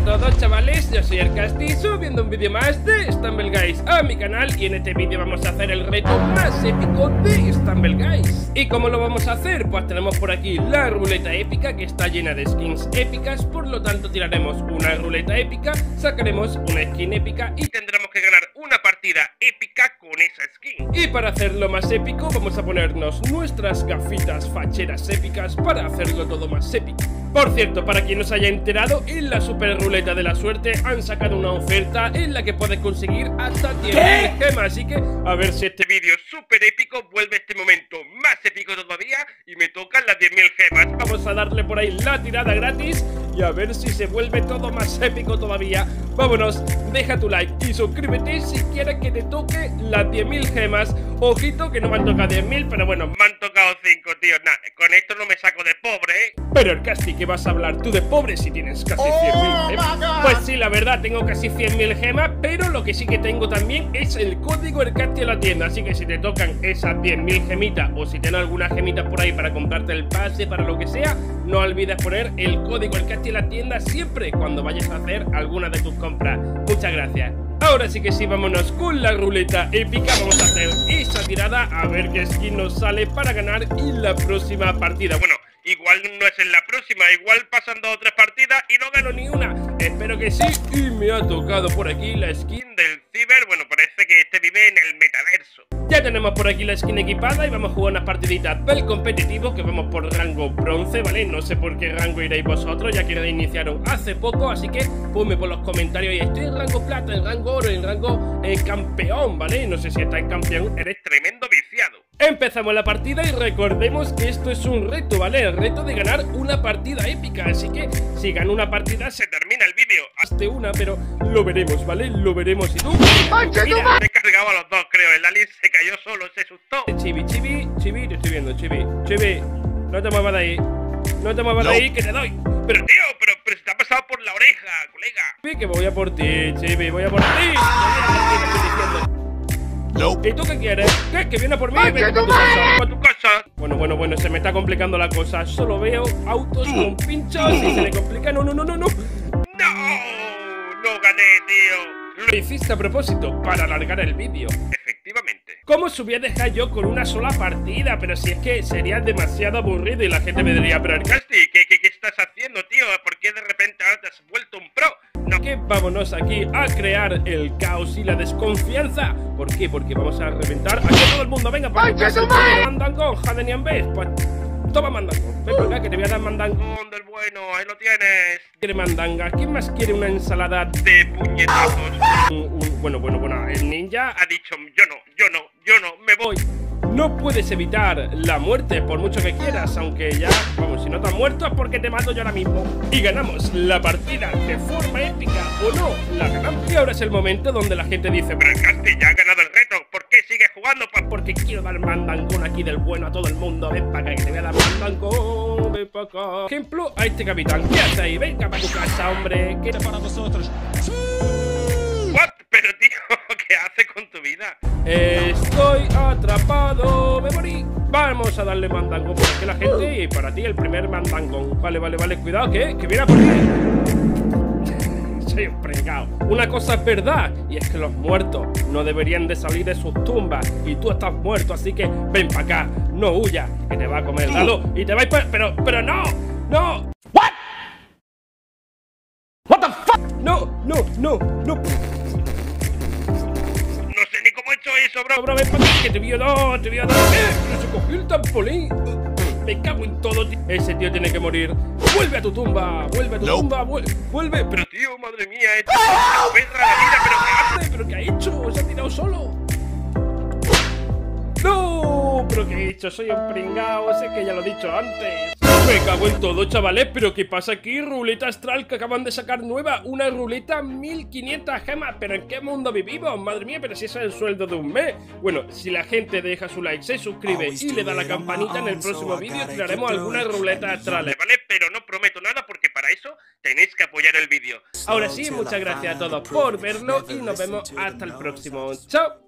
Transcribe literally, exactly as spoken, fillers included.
todos, chavales, yo soy Arcasti, subiendo un vídeo más de Stumble Guys a mi canal. Y en este vídeo vamos a hacer el reto más épico de Stumble Guys. ¿Y cómo lo vamos a hacer? Pues tenemos por aquí la ruleta épica, que está llena de skins épicas. Por lo tanto tiraremos una ruleta épica, sacaremos una skin épica y tendremos que ganar una partida épica con esa skin. Y para hacerlo más épico vamos a ponernos nuestras gafitas facheras épicas para hacerlo todo más épico. Por cierto, para quien no se haya enterado, en la super ruleta de la suerte han sacado una oferta en la que puedes conseguir hasta diez mil gemas. Así que a ver si este vídeo súper épico vuelve este momento más épico todavía y me tocan las diez mil gemas. Vamos a darle por ahí la tirada gratis y a ver si se vuelve todo más épico todavía. Vámonos, deja tu like y suscríbete si quieres que te toque las diez mil gemas. Ojito que no me han tocado diez mil, pero bueno, me han tocado cinco, tío. Nah, con esto no me saco de pobre, ¿eh? Pero el Casti, ¿qué vas a hablar tú de pobre si tienes casi cien mil gemas? Pues sí, la verdad, tengo casi cien mil gemas, pero lo que sí que tengo también es el código El Casti a la tienda. Así que si te tocan esas diez mil gemitas o si tienes algunas gemitas por ahí para comprarte el pase, para lo que sea, no olvides poner el código El Casti a la tienda siempre cuando vayas a hacer alguna de tus compras. Muchas gracias. Ahora sí que sí, vámonos con la ruleta épica. Vamos a hacer esa tirada a ver qué skin nos sale para ganar en la próxima partida. Bueno, igual no es en la próxima, igual pasan dos o tres partidas y no gano ni una. Espero que sí. Y me ha tocado por aquí la skin del Ciber. Bueno, parece que este vive en el metaverso. Ya tenemos por aquí la skin equipada y vamos a jugar unas partiditas del competitivo que vamos por rango bronce, ¿vale? No sé por qué rango iréis vosotros, ya que lo iniciaron hace poco, así que ponme por los comentarios y estoy en rango plata, en rango oro, en rango eh, campeón, ¿vale? No sé si estás campeón, eres tremendo viciado. Empezamos la partida y recordemos que esto es un reto, ¿vale? El reto de ganar una partida épica, así que si gano una partida se termina el vídeo. Hazte una, pero lo veremos, ¿vale? Lo veremos. Y tú, mira, mira, he cargado a los dos, creo. El Ali se cayó solo, se asustó. Chibi, Chibi, Chibi, te estoy viendo, Chibi. Chibi, no te muevas de ahí. No te muevas no. de ahí, que te doy. Pero tío, pero, pero se te ha pasado por la oreja, colega. Sí, que voy a por ti, Chibi, voy a por ti. No. ¿Y tú qué quieres? ¿Qué? ¿Que viene por mí? Ven para tu casa, para tu casa. Bueno, bueno, bueno, se me está complicando la cosa. Solo veo autos con pinchos y se le complica. No, no, no, no, no. ¡No! ¡No gané, tío! Lo hiciste a propósito, para alargar el vídeo. Efectivamente. ¿Cómo os voy a dejar yo con una sola partida? Pero si es que sería demasiado aburrido y la gente me diría, pero Arcasti, ¿qué, qué, ¿qué estás haciendo, tío? ¿Por qué de repente ahora te has vuelto un pro? No. Que vámonos aquí a crear el caos y la desconfianza. ¿Por qué? Porque vamos a reventar aquí a todo el mundo. Venga, para que mandangón, Jadenian Bes. Pues toma mandangón. Ven por acá que te voy a dar mandangón del bueno. Ahí lo tienes. ¿Quiere mandanga? ¿Quién más quiere una ensalada de puñetazos? Un, un, bueno, bueno, bueno. El ninja ha dicho yo no, yo no, yo no, me voy. No puedes evitar la muerte por mucho que quieras, aunque ya, vamos, si no te has muerto es porque te mato yo ahora mismo. Y ganamos la partida de forma épica, ¿o no? La ganamos. Y ahora es el momento donde la gente dice, pero el Casti ya ha ganado el reto, ¿por qué sigues jugando? Pues porque quiero dar mandangón aquí del bueno a todo el mundo. Ven para acá que te voy a dar mandangón, ven para acá. Ejemplo a este capitán, ¿qué hace ahí? Venga para tu casa, hombre, que era para vosotros. ¿What? Pero tío, ¿qué hace con tu vida? Estoy atrapado, me morí. Vamos a darle mandangón por aquí a la gente. Y para ti el primer mandangón. Vale, vale, vale, cuidado, que, que viene a por mí. Soy un pringao. Una cosa es verdad, y es que los muertos no deberían de salir de sus tumbas. Y tú estás muerto, así que ven para acá. No huyas, que te va a comer el Lalo. Y te va a ir, pero, pero no, no. What? What the fuck? No, no, no, no. Eso, bro, bro, ven para aquí, que te voy a dar, te voy a dar. ¡Eh! ¡Pero se cogió el trampolín! Me cago en todo, tío. Ese tío tiene que morir. ¡Vuelve a tu tumba! ¡Vuelve a tu no. tumba! Vuelve, ¡Vuelve! Pero tío, madre mía, esto es una perra la vida, pero ¿qué hace? ¿Pero qué ha hecho? ¿Se ha tirado solo? ¡No! ¿Pero qué he hecho? Soy un pringao, sé que ya lo he dicho antes. Me cago en todo, chavales, pero ¿qué pasa aquí? Ruleta astral que acaban de sacar nueva. Una ruleta mil quinientas gemas. ¿Pero en qué mundo vivimos? Madre mía, pero si ese es el sueldo de un mes. Bueno, si la gente deja su like, se suscribe y le da la campanita, en el próximo vídeo tiraremos alguna ruleta astral, ¿vale? Pero no prometo nada porque para eso tenéis que apoyar el vídeo. Ahora sí, muchas gracias a todos por verlo y nos vemos hasta el próximo. ¡Chao!